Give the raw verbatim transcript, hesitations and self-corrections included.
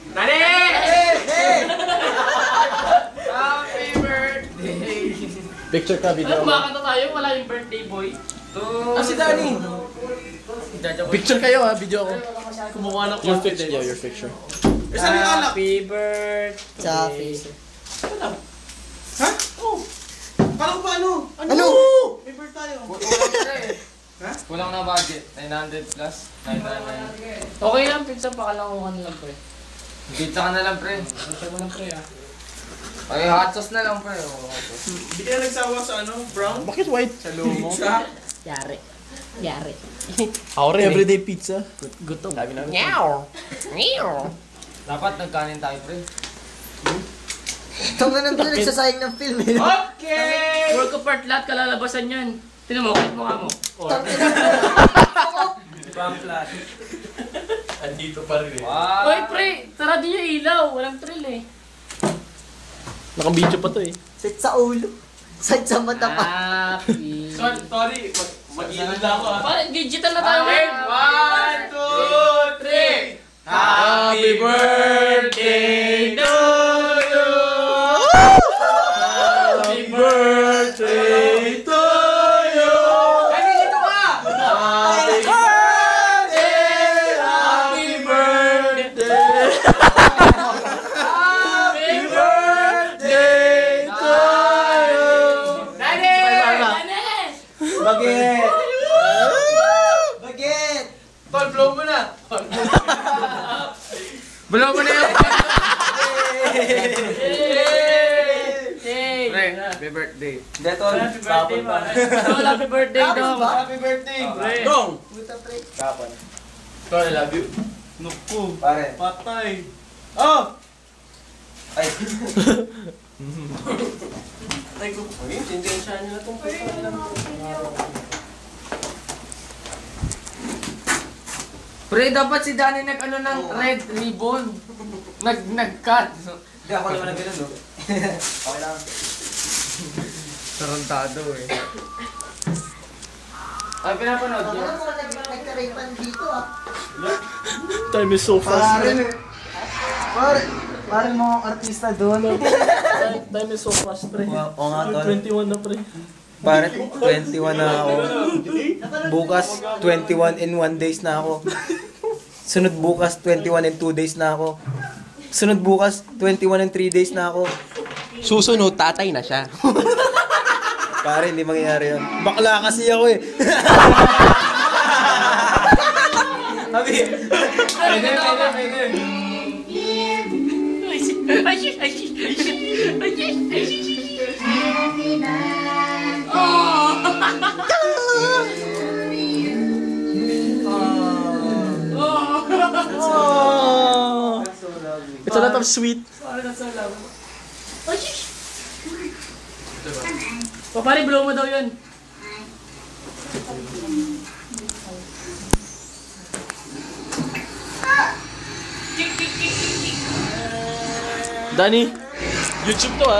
Dali! Happy birthday! Picture ka, video. Ano, kumakanta tayo? Wala yung birthday boy. Ah, si Danny! Picture kayo ha, video ako. Kumuha ng Your picture. Yeah, your picture. Eh, saan yung alak? Happy birthday. Sa face. Ha? Oh! Parang pa ano? Ano? May bird tayo. Kulang na eh. Ha? Kulang na budget. nine hundred plus. nine ninety-nine. Okay lang, pizza pakalanguhan lang pre. Pizza ka na lang, pre. Pizza mo lang pre ah. Ay, hot sauce na lang, pre. Oh, hot sauce. Hindi ka nagsawa sa ano? Brown? Bakit white? Sa lumo? Yari. Yari. Ako rin, everyday pizza. Gutom. Sabi namin. Meow. Meow. Dapat nagkanin tayo, pre. Ito nga nang nagsasayang ng film eh. Okay! Work of art, lahat kalalabasan yan. Tinan mo, kahit mukha mo. Pamplat. Andito pa rin eh. Wow! Hoy pre, tara din yung ilaw. Walang thrill eh. Naka-video pa to eh. Sit sa ulo. Sit sa mata pa. Happy. Sorry, sorry. Mag-iinod lang ako ah. Parang digital na tayo. One, two, three! Happy birthday to you! Happy birthday to you! Ay, dito ka! Happy birthday! Happy birthday! Happy birthday to you! Daddy! Bagit. Bagit. Tol, blow mo na! Blow mo na yun! Hey! Pre, happy birthday. Hindi, Tol. Happy birthday man. Tol, happy birthday dong. Happy birthday! Pre. Dong! Buta pre. Kapon. Tol, I love you. Nuku. Pare. Patay. Oh! Ay. Ay, ko. Ay, tindensya nyo na itong Pre, dapat si Danny nag ano ng red ribbon. Nag nag-cut. Hindi, ako naman ang ganun, no? Okay lang. Tarantado eh. Ay, pinapanood Ako niyo. na mga nagkaripan dito ah. Time is so fast. Pare. Pare. Pare mga artista doon. Time, time is so fast, pre. Oo nga, tol. twenty-one na, pre. Pare, twenty-one na ako. Bukas, twenty-one in one days na ako. Sunod bukas, twenty-one in two days na ako. Sunod bukas, twenty-one in three days na ako. Susunod, tatay na siya. Pare, hindi mangyayari yun. Bakla kasi ako eh. Sabi, pwede, pwede, pwede. Oh, it's a lot of sweet. O pare, blow mo daw yun. Danny, YouTube to ah.